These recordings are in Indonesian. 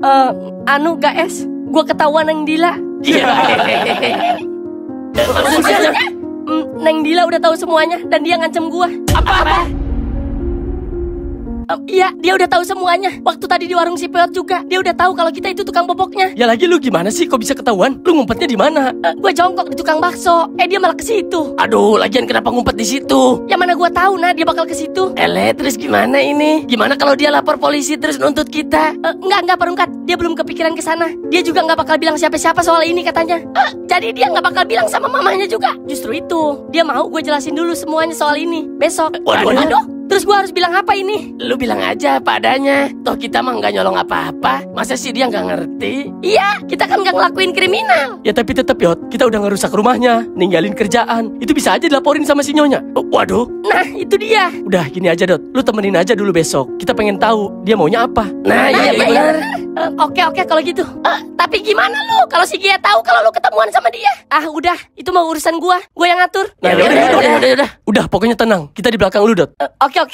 Anu guys, gua ketahuan Neng Dila. Maksudnya, Neng Dila udah tahu semuanya dan dia ngancem gua. Apa? Iya, dia udah tahu semuanya. Waktu tadi di warung si Peot juga, dia udah tahu kalau kita itu tukang boboknya. Ya lagi lu gimana sih? Kok bisa ketahuan? Lu ngumpetnya di mana? Gua jongkok di tukang bakso. Dia malah ke situ. Aduh, lagian kenapa ngumpet di situ? Ya mana gua tahu nah dia bakal ke situ. Terus gimana ini? Gimana kalau dia lapor polisi terus nuntut kita? Enggak perungkat. Dia belum kepikiran ke sana. Dia juga nggak bakal bilang siapa-siapa soal ini katanya. Jadi dia nggak bakal bilang sama mamanya juga. Justru itu, dia mau gue jelasin dulu semuanya soal ini besok. Waduh. Terus gue harus bilang apa ini? Lu bilang aja apa adanya. Toh kita mah nggak nyolong apa-apa. Masa sih dia nggak ngerti? Iya, kita kan nggak ngelakuin kriminal. Ya tapi tetap Yot, kita udah ngerusak rumahnya, ninggalin kerjaan. Itu bisa aja dilaporin sama si Nyonya. Waduh. Nah itu dia. Udah gini aja Dot, lu temenin aja dulu besok. Kita pengen tahu dia maunya apa. Nah iya benar. Oke kalau gitu. Tapi gimana lu kalau si Gia tahu kalau lu ketemuan sama dia? Udah, itu mau urusan gua yang ngatur. Nah, udah pokoknya tenang. Kita di belakang lu Dot. Oke.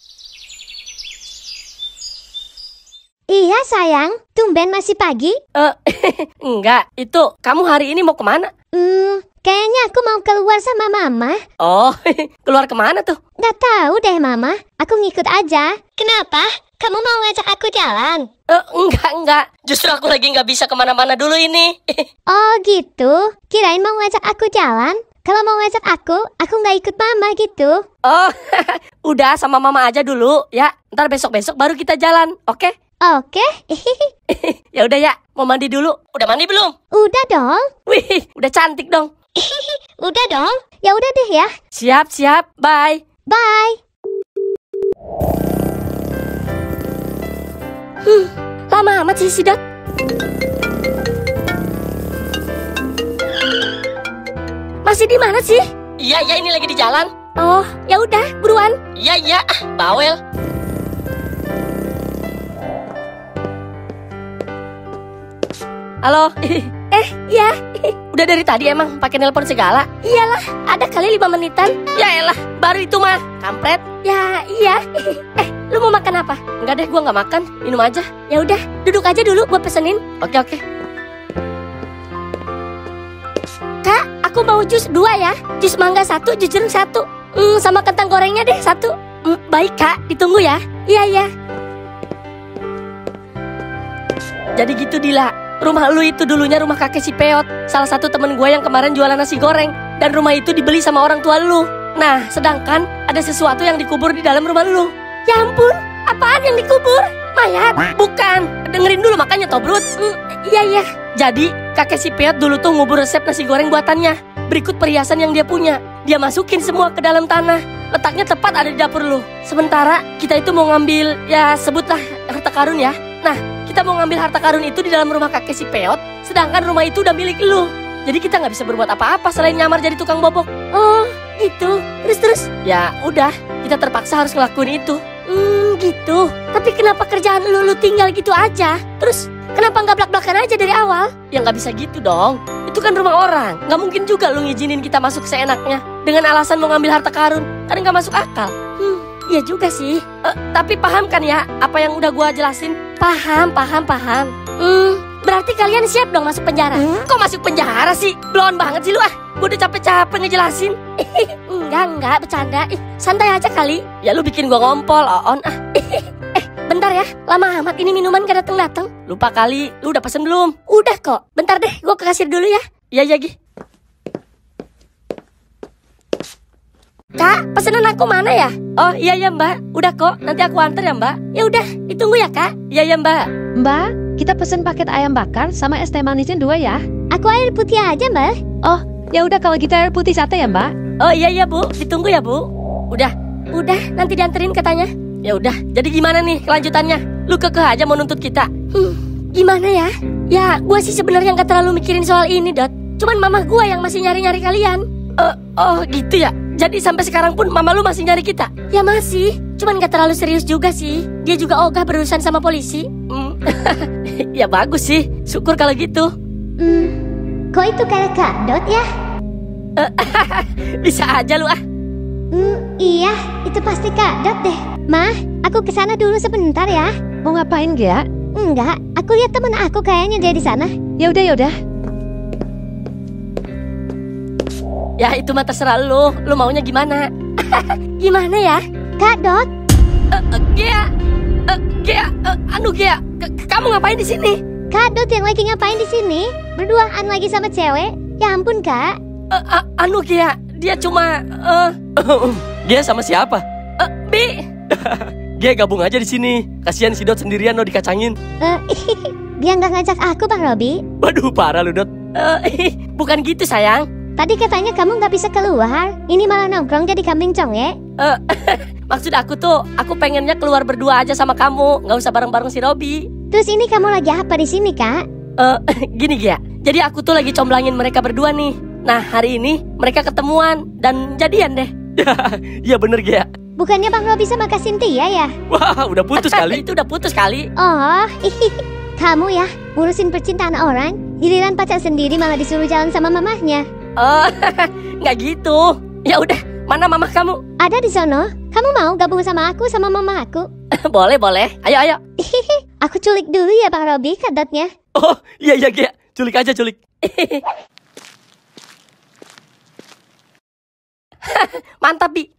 Iya sayang, tumben masih pagi? Enggak, itu kamu hari ini mau kemana? Kayaknya aku mau keluar sama mama. Oh, keluar kemana tuh? Gak tahu deh mama, aku ngikut aja. Kenapa? Kamu mau ngajak aku jalan? Enggak. Justru aku lagi nggak bisa kemana-mana dulu ini. Oh gitu, kirain mau ngajak aku jalan. Kalau mau ngajak aku nggak ikut mama gitu. Oh, udah sama mama aja dulu ya. Ntar besok-besok baru kita jalan, oke? Oke. Ya udah ya, mau mandi dulu. Udah mandi belum? Udah dong. Wih, udah cantik dong. Udah dong. Ya udah deh ya. Siap, bye. Bye. Lama amat sih si Dot. Masih di mana sih? Iya, ini lagi di jalan. Oh, ya udah, buruan. Iya, bawel. Halo. Iya. Udah dari tadi emang pakai nelpon segala? Iyalah, ada kali 5 menitan. Ya elah, baru itu mah. Kampret. Ya, iya. Lu mau makan apa? Enggak deh, gua nggak makan. Minum aja. Ya udah, duduk aja dulu, gua pesenin. Oke. Kak, aku mau jus 2 ya. Jus mangga 1, jus jeruk 1. Sama kentang gorengnya deh 1. Baik Kak, ditunggu ya. Iya. Jadi gitu Dila. Rumah lu itu dulunya rumah kakek si Peot, salah satu temen gue yang kemarin jualan nasi goreng. Dan rumah itu dibeli sama orang tua lu. Nah, sedangkan ada sesuatu yang dikubur di dalam rumah lu. Ya ampun, apaan yang dikubur? Mayat? Bukan, dengerin dulu makanya Tobrut. Iya. Jadi, kakek si Peot dulu tuh ngubur resep nasi goreng buatannya. Berikut perhiasan yang dia punya. Dia masukin semua ke dalam tanah. Letaknya tepat ada di dapur lu. Sementara kita itu mau ngambil, ya sebutlah harta karun ya. Nah, kita mau ngambil harta karun itu di dalam rumah kakek si Peot. Sedangkan rumah itu udah milik lu. Jadi kita nggak bisa berbuat apa-apa selain nyamar jadi tukang bobok. Oh, gitu. Terus? Ya udah, kita terpaksa harus ngelakuin itu. Gitu. Tapi kenapa kerjaan lu tinggal gitu aja? Terus kenapa nggak blak-blakan aja dari awal? Ya nggak bisa gitu dong. Itu kan rumah orang. Nggak mungkin juga lu ngizinin kita masuk seenaknya dengan alasan mau ngambil harta karun. Kan nggak masuk akal. Iya juga sih. Tapi paham kan ya apa yang udah gua jelasin? Paham. Berarti kalian siap dong masuk penjara? Kok masuk penjara sih? Blon banget sih lu ah. Gue udah capek-capek ngejelasin. Enggak, bercanda. Santai aja kali. Ya lu bikin gua ngompol, Oon ah. Bentar ya, lama amat ini minuman gak dateng-dateng. Lupa kali, lu udah pesen belum? Udah kok, bentar deh, gua ke kasir dulu ya. Iya, Gi. Kak, pesanan aku mana ya? Oh iya Mbak, udah kok, nanti aku antar ya Mbak. Ya udah, ditunggu ya Kak. Iya Mbak. Mbak, kita pesen paket ayam bakar sama es teh manisnya 2 ya. Aku air putih aja Mbak. Oh, ya udah kalau gitu air putih 1 ya Mbak. Oh iya Bu, ditunggu ya Bu. Udah, nanti dianterin katanya. Ya udah, jadi gimana nih kelanjutannya? Lu kekeh aja mau nuntut kita. Gimana ya? Ya, gua sih sebenarnya nggak terlalu mikirin soal ini Dot. Cuman mama gua yang masih nyari-nyari kalian. Oh gitu ya. Jadi sampai sekarang pun mama lu masih nyari kita? Ya masih, cuman gak terlalu serius juga sih. Dia juga ogah berurusan sama polisi. Ya bagus sih, syukur kalau gitu. Kok itu kayak Kak Dot ya? Bisa aja lu ah. Iya, itu pasti Kak Dot deh. Mah, aku kesana dulu sebentar ya. Mau ngapain Gia? Enggak, aku lihat temen aku kayaknya dia di sana. Ya udah. Ya itu mah terserah lu maunya gimana? Gimana ya? Kak Dot, Gea, Gea, kamu ngapain di sini? Kak Dot yang lagi ngapain di sini? Berduaan lagi sama cewek? Ya ampun kak. Gea, dia cuma Gea sama siapa? Bi. Gea gabung aja di sini. Kasihan si Dot sendirian lo dikacangin. Dia nggak ngajak aku Bang Robi. Waduh parah lu Dot. Bukan gitu sayang. Tadi katanya kamu nggak bisa keluar. Ini malah nongkrong jadi kambing conge. Maksud aku tuh, aku pengennya keluar berdua aja sama kamu, nggak usah bareng-bareng si Robi. Terus ini kamu lagi apa di sini kak? Gini Gea, jadi aku tuh lagi comblangin mereka berdua nih. Nah hari ini mereka ketemuan dan jadian deh. Iya bener Gea. Bukannya Bang Robi sama Kak Cynthia ya? Wah udah putus kali. Itu udah putus kali. Oh, kamu ya ngurusin percintaan orang, giliran pacar sendiri malah disuruh jalan sama mamahnya. Oh, nggak gitu. Ya udah, mana mamah kamu? Ada di sono. Kamu mau gabung sama aku sama mama aku? Boleh. Ayo. Aku culik dulu ya Bang Robi kadotnya. Oh iya Gea. Culik aja culik. Mantap, Bi.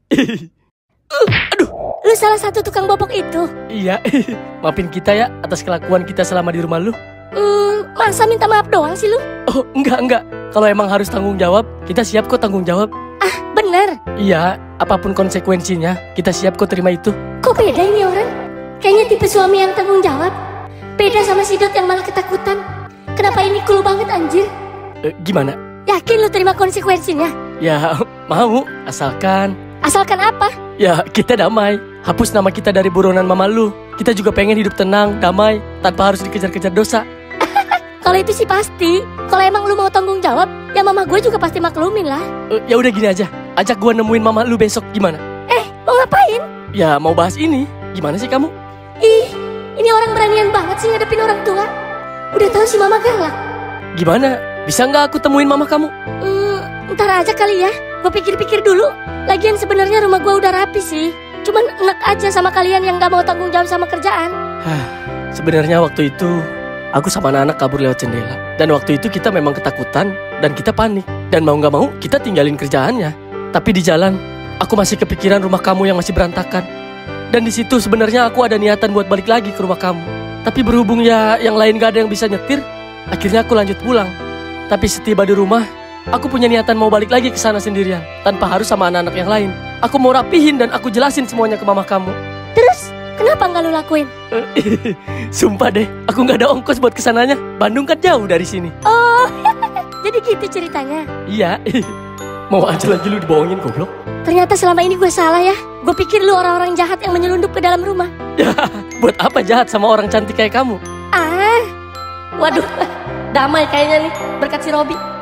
Aduh, lu salah satu tukang bopok itu. Iya. Maafin kita ya atas kelakuan kita selama di rumah lu. Masa minta maaf doang sih lu? Oh enggak. Kalau emang harus tanggung jawab, kita siap kok tanggung jawab. Ah, bener. Iya, apapun konsekuensinya, kita siap kok terima itu. Kok beda ini orang? Kayaknya tipe suami yang tanggung jawab. Beda sama si Dot yang malah ketakutan. Kenapa ini cool banget anjir? Gimana? Yakin lu terima konsekuensinya? Ya mau, asalkan apa? ya kita damai. Hapus nama kita dari buronan mama lu. Kita juga pengen hidup tenang, damai, tanpa harus dikejar-kejar dosa. Kalau itu sih pasti. Kalau emang lu mau tanggung jawab, ya mama gue juga pasti maklumin lah. Ya udah gini aja, ajak gua nemuin mama lu besok gimana? Mau ngapain? Ya mau bahas ini. Gimana sih kamu? Ih, ini orang beranian banget sih ngadepin orang tua. Udah tahu si mama galak. Gimana? Bisa nggak aku temuin mama kamu? Ntar aja kali ya. Gue pikir-pikir dulu. Lagian sebenarnya rumah gue udah rapi sih. Cuman enak aja sama kalian yang gak mau tanggung jawab sama kerjaan. Sebenarnya waktu itu aku sama anak-anak kabur lewat jendela. Dan waktu itu kita memang ketakutan dan kita panik. Dan mau nggak mau kita tinggalin kerjaannya. Tapi di jalan aku masih kepikiran rumah kamu yang masih berantakan. Dan di situ sebenarnya aku ada niatan buat balik lagi ke rumah kamu. Tapi berhubung ya yang lain gak ada yang bisa nyetir, akhirnya aku lanjut pulang. Tapi setiba di rumah, aku punya niatan mau balik lagi ke sana sendirian, tanpa harus sama anak-anak yang lain. Aku mau rapihin dan aku jelasin semuanya ke mama kamu. Terus, kenapa nggak lu lakuin? Sumpah deh, aku nggak ada ongkos buat kesananya. Bandung kan jauh dari sini. Oh, jadi gitu ceritanya. Iya, mau aja lagi lu dibohongin goblok. Ternyata selama ini gue salah ya. Gue pikir lu orang-orang jahat yang menyelundup ke dalam rumah. Ya, buat apa jahat sama orang cantik kayak kamu? Waduh, damai kayaknya nih berkat si Robi.